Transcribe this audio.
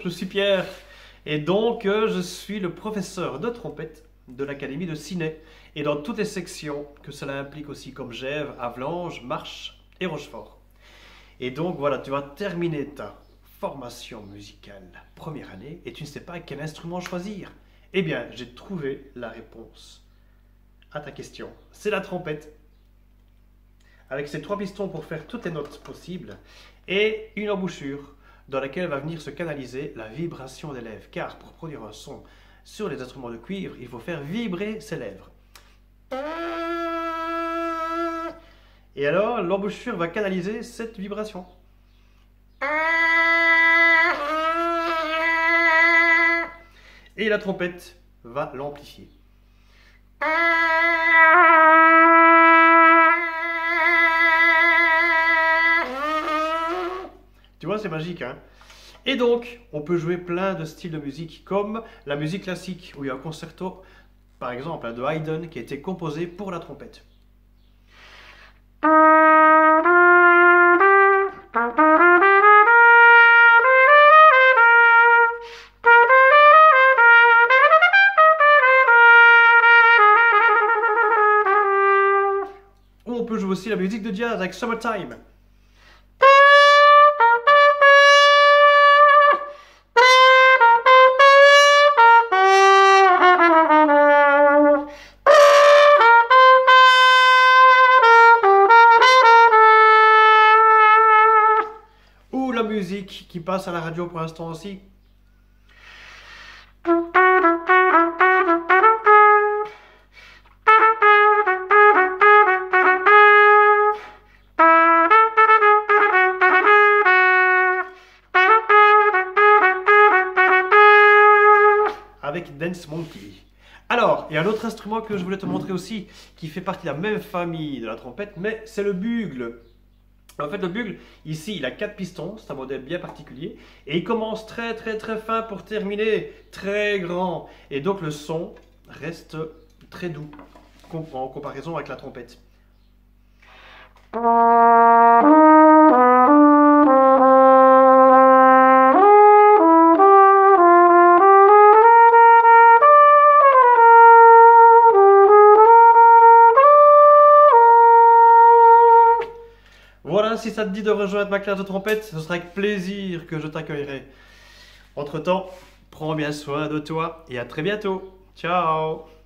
je suis Pierre et donc je suis le professeur de trompette de l'Académie de Ciney et dans toutes les sections que cela implique aussi comme Gèvres, Avlanches, Marche et Rochefort. Et donc voilà, tu vas terminer ta formation musicale première année et tu ne sais pas quel instrument choisir. Eh bien, j'ai trouvé la réponse à ta question. C'est la trompette. Avec ses 3 pistons pour faire toutes les notes possibles et une embouchure dans laquelle va venir se canaliser la vibration des lèvres. Car pour produire un son sur les instruments de cuivre, il faut faire vibrer ses lèvres. Et alors, l'embouchure va canaliser cette vibration. Et la trompette va l'amplifier. Tu vois, c'est magique, hein? Et donc, on peut jouer plein de styles de musique, comme la musique classique, où il y a un concerto, par exemple, de Haydn, qui a été composé pour la trompette. Ou on peut jouer aussi la musique de jazz avec Summertime. Ou la musique qui passe à la radio pour l'instant aussi. Avec Dance Monkey. Alors, il y a un autre instrument que je voulais te montrer aussi, qui fait partie de la même famille de la trompette, mais c'est le bugle. En fait, le bugle, ici, il a 4 pistons, c'est un modèle bien particulier, et il commence très fin pour terminer très grand. Et donc le son reste très doux en comparaison avec la trompette. Voilà, si ça te dit de rejoindre ma classe de trompette, ce sera avec plaisir que je t'accueillerai. Entre-temps, prends bien soin de toi et à très bientôt. Ciao!